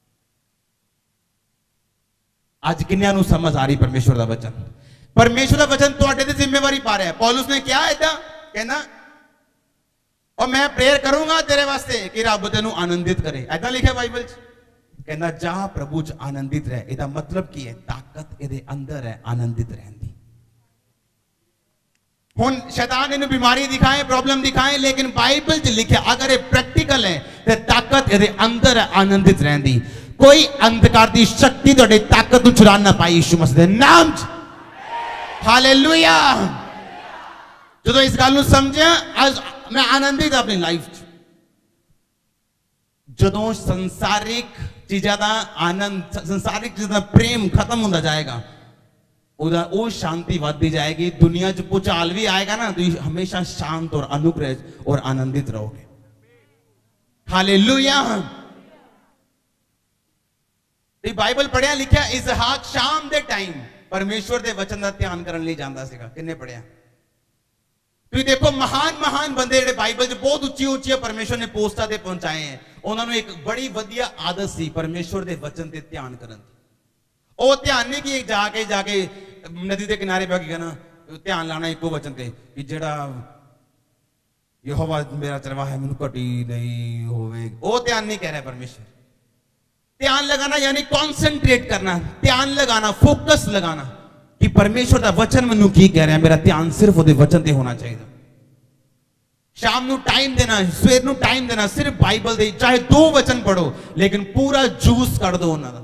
आज किन्या नू समझ आ रही परमेश्वर का वचन? परमेश्वर का वचन तुहाडे ते जिम्मेवारी पा रहा है। पौलुस ने क्या ऐसा कहना, और मैं प्रेयर करूंगा तेरे वास्ते कि रब तेनू आनंदित करे, ऐसा लिखा बाइबल च। कहना जा प्रभु च आनंदित रहे। इसका मतलब की है? ताकत इहदे अंदर है आनंदित रहने दी। हुण शैतान इन्हें बीमारी दिखाए, प्रॉब्लम दिखाए, लेकिन बाइबल च लिखा अगर ये प्रैक्टिकल है तो ताकत इहदे अंदर है आनंदित रहने दी। कोई अंधकार की शक्ति तुहाडी ताकत नू चुरा ना पाई यीशु मसीह दे नाम च। हालेलुया। जो इस गल नू समझिया, आज मैं आनंदित अपनी लाइफ च। जदों संसारिक चीज़ों का आनंद, संसारिक चीज़ों का प्रेम खत्म होता जाएगा, उदा वो शांति बढ़ती जाएगी। दुनिया च भूचाल भी आएगा ना, तो हमेशा शांत और अनुग्रह और आनंदित रहोगे। हालेलुया। बाइबल पढ़िया लिखा, इसहाक शाम दे टाइम परमेश्वर के वचन का ध्यान करने लिए जाता सीगा। किन्ने पढ़िया? तुम देखो महान महान बंदे जो बाइबल बहुत उच्ची उच्ची परमेश्वर ने पोस्टा ते पहुंचाए हैं, उन्होंने एक बड़ी वधिया आदत सी परमेश्वर के वचन से ध्यान करने की। वो ध्यान नहीं कि जाके जाके नदी के किनारे बैठ के ना ध्यान लाना एको वचन पे कि जेड़ा यहोवा मेरा चरवा है, मैनू घटी नहीं होवे। वो ध्यान नहीं कह रहा परमेश्वर। ध्यान लगाना यानी कॉन्सेंट्रेट करना, ध्यान लगाना, फोकस लगाना कि परमेश्वर का वचन मैनू की कह रहा है। मेरा ध्यान सिर्फ उसके वचन ते होना चाहिए। शाम नू टाइम देना, सवेर नू टाइम देना, सिर्फ बाइबल दे, चाहे दो वचन पढ़ो लेकिन पूरा जूस कर दो उन्होंने।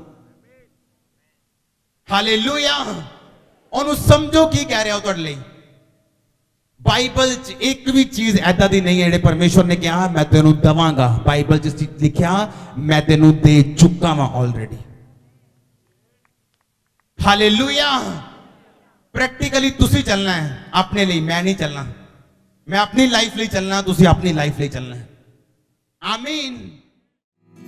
हालेलुया। ਉਹਨੂੰ ਸਮਝੋ ਕੀ ਕਹਿ ਰਿਹਾ ਉਹ ਤੁਹਾਡੇ ਲਈ। ਬਾਈਬਲ 'ਚ ਇੱਕ ਵੀ ਚੀਜ਼ ਐਦਾਂ ਦੀ ਨਹੀਂ ਹੈ ਜਿਹੜੇ ਪਰਮੇਸ਼ਵਰ ਨੇ ਕਿਹਾ ਮੈਂ ਤੈਨੂੰ ਦਵਾਂਗਾ। ਬਾਈਬਲ 'ਚ ਲਿਖਿਆ ਮੈਂ ਤੈਨੂੰ ਦੇ ਚੁੱਕਾ ਵਾਂ ਆਲਰੇਡੀ। ਹਾਲੇਲੂਇਆ। ਪ੍ਰੈਕਟੀਕਲੀ ਤੁਸੀਂ ਚੱਲਣਾ ਹੈ ਆਪਣੇ ਲਈ, ਮੈਂ ਨਹੀਂ ਚੱਲਣਾ। मैं अपनी लाइफ ਲਈ ਚੱਲਣਾ, ਤੁਸੀਂ ਆਪਣੀ ਲਾਈਫ ਲਈ ਚੱਲਣਾ। ਆਮੀਨ।